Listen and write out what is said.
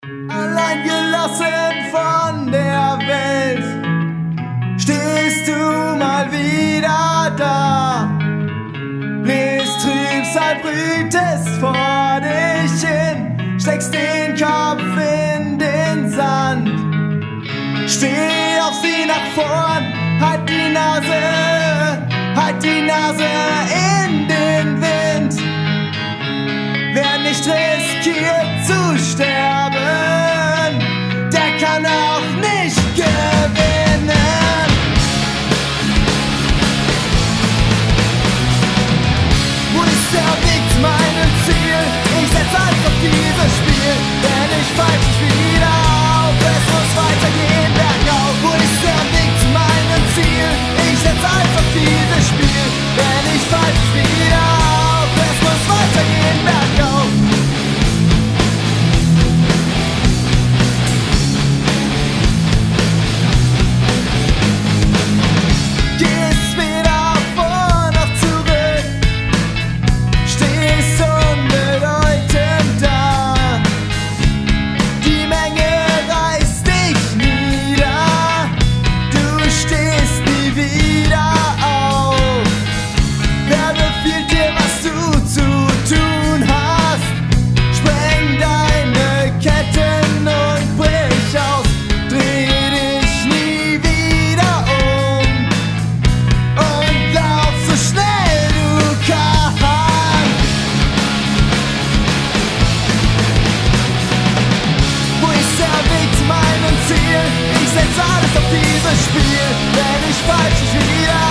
Allein gelassen von der Welt, stehst du mal wieder da. Bläst Trübsal, brütest vor dich hin, steckst den Kopf in den Sand. Steh auf sie nach vorn, halt die Nase in den Wind. Wer nicht riskiert zu sterben, der kann auch nicht gewinnen. Wo ist der Weg zu meinem Ziel? Ich setz alles auf dieses Spiel. Wenn ich falsch ist wieder auf, es muss weitergehen bergauf. Wo ist der Weg zu meinem Ziel? Ich setz alles auf dieses Spiel. Wenn ich falsch ist wieder auf, es muss weitergehen bergauf. Gehst weder vor noch zurück, stehst unbedeutend da. Die Menge reißt dich nieder, du stehst nie wieder auf. Wer befiehlt dir, was du zu tun hast? Spreng deine Ketten und brich aus, dreh dich nie wieder um und lauf so schnell du kannst. Wo ist der Weg zu meinem Ziel? Ich setz alles auf dieses Spiel. Wenn ich falsch ist wieder